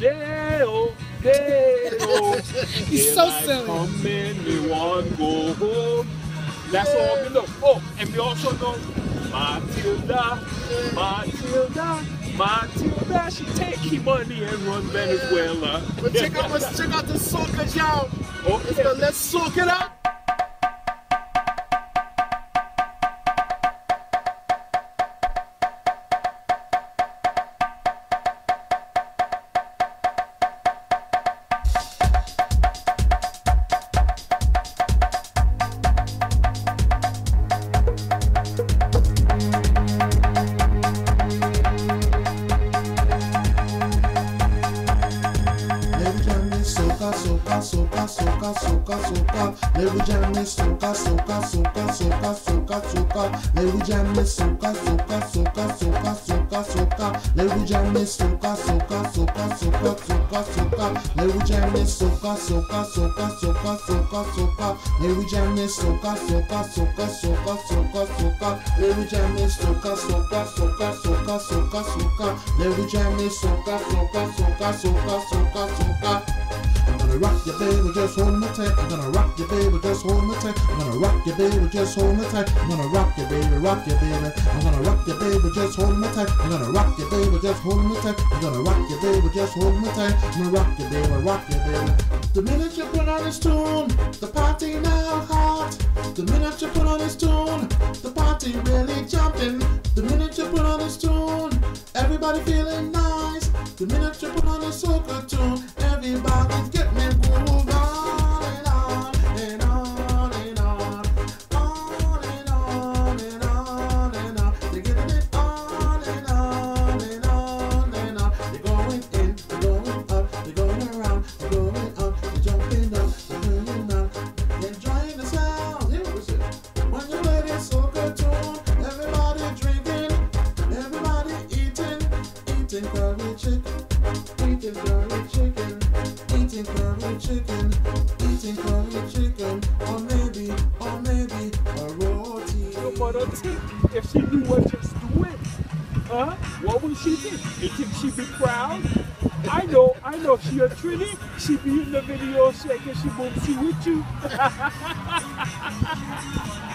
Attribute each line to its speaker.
Speaker 1: Deo, Deo.
Speaker 2: He's so silly.
Speaker 1: Come in, we want go home. That's all we know. Oh, and we also know Matilda, Matilda, Matilda. She take his money and run Venezuela.
Speaker 3: But check out the soca, y'all.
Speaker 1: Okay.
Speaker 3: Let's soak it up.
Speaker 4: Let we jam this soca, soca, soca, soca, soca, soca. Let we jam this soca, soca, soca, soca, soca, soca. Let we jam this soca, soca, soca, soca, soca, soca. Let we jam this soca, soca, soca, soca, soca, soca. Let we jam this soca, soca, soca, soca, soca, soca. Let we jam this soca, soca, soca, soca, soca, soca. Let we jam this soca, soca, soca, soca, soca, soca. I'm gonna rock you, baby, just hold me tight. I'm gonna rock you, baby, just hold me tight. I'm gonna rock you, baby, just hold me tight. I'm gonna rock you, baby, rock you, baby. I'm gonna rock you, baby, just hold me tight. I'm gonna rock you, baby, just hold me tight. I'm gonna rock you, baby, just hold me tight. I'm gonna rock you, baby, rock you, baby. The minute you put on this tune, the party now hot. The minute you put on this tune, the party really jumping. The minute you put on this tune, everybody feeling nice. The minute you put on this soca tune, everybody's getting it groove on and on and on and on, on and on and on and on. They're getting it on and on and on and on. They're going in, they're going up, they're going around, they're going up, they're jumping up, they're turning around, they're enjoying the sound. Here we sit. When you play this soca tune, everybody drinking, everybody eating curry chicken. Eating curry chicken, eating curry chicken, eating curry chicken, or maybe a roti.
Speaker 1: Your mother think if she knew what just do it, huh? What would she think? You think she'd be proud? I know she a Trini. She be in the video shaking, she won't see with you.